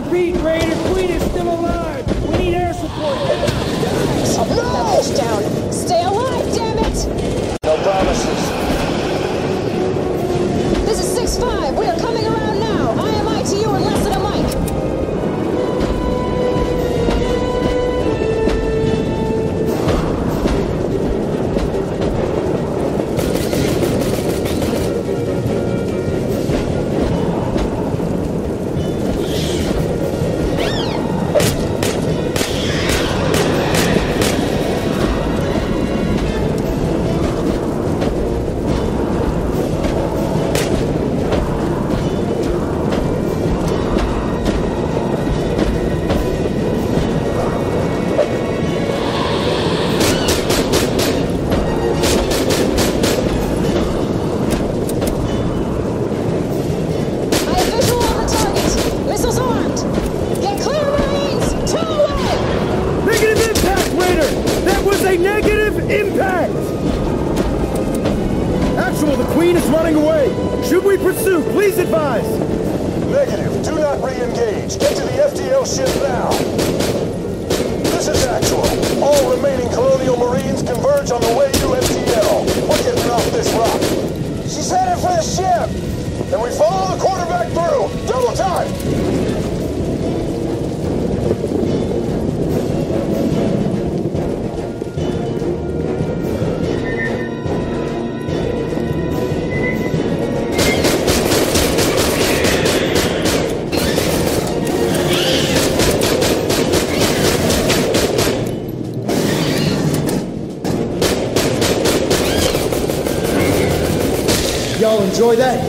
Repeat, Raider, Queen is still alive! We need air support! No! Down. Stay alive, damn it! No promises. This is 6-5. We are coming around now. IMI to you in less than a mic. Y'all enjoy that?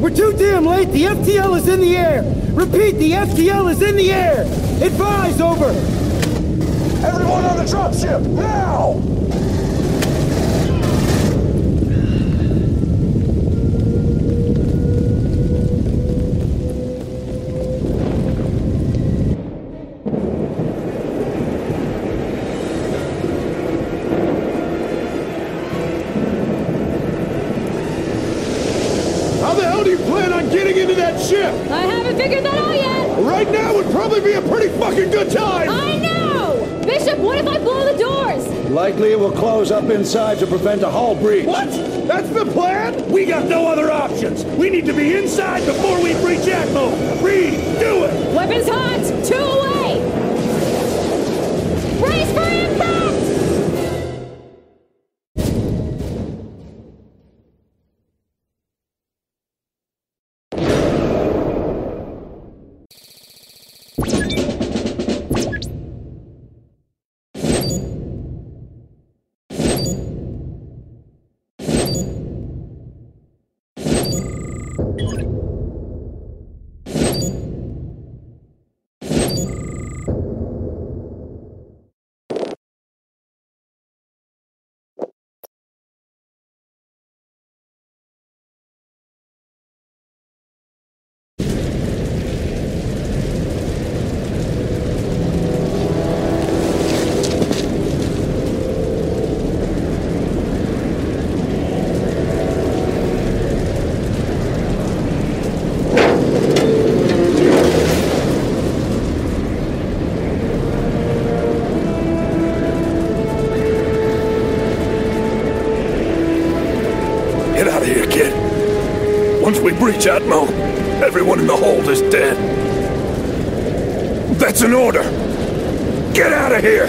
We're too damn late! The FTL is in the air! Repeat, the FTL is in the air! Advise, over! Everyone on the dropship, now! How the hell do you plan on getting into that ship? I haven't figured that out yet! Right now would probably be a pretty fucking good time! I know! Bishop, what if I blow the doors? Likely it will close up inside to prevent a hull breach. What? That's the plan? We got no other options. We need to be inside before we breach Atmo. Reed, do it! Weapons hot! 2 away! Brace for impact! Get out of here, kid. Once we breach Atmo, everyone in the hold is dead. That's an order. Get out of here!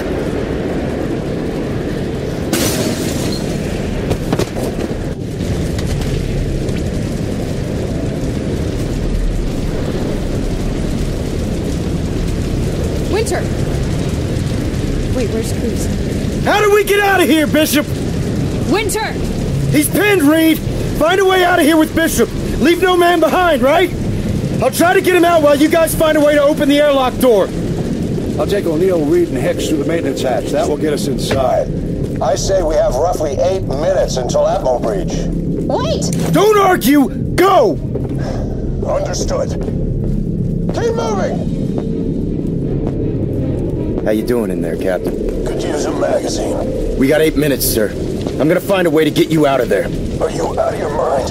Winter! Wait, where's Cruz? How do we get out of here, Bishop? Winter! He's pinned, Reed! Find a way out of here with Bishop! Leave no man behind, right? I'll try to get him out while you guys find a way to open the airlock door. I'll take O'Neill, Reed, and Hicks through the maintenance hatch. That will get us inside. I say we have roughly 8 minutes until Atmo breach. Wait! Don't argue! Go! Understood. Keep moving! How you doing in there, Captain? Could use a magazine. We got 8 minutes, sir. I'm gonna find a way to get you out of there. Are you out of your mind?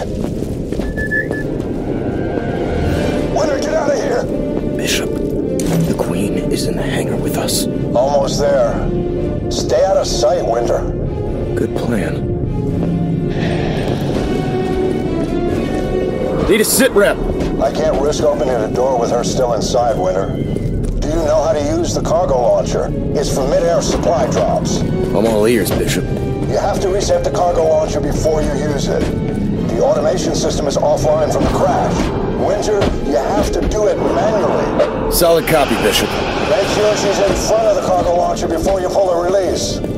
Winter, get out of here! Bishop, the Queen is in the hangar with us. Almost there. Stay out of sight, Winter. Good plan. Need a sit rep. I can't risk opening the door with her still inside, Winter. Do you know how to use the cargo launcher? It's for mid-air supply drops. I'm all ears, Bishop. You have to reset the cargo launcher before you use it. The automation system is offline from the crash. Winter, you have to do it manually. Solid copy, Bishop. Make sure she's in front of the cargo launcher before you pull the release.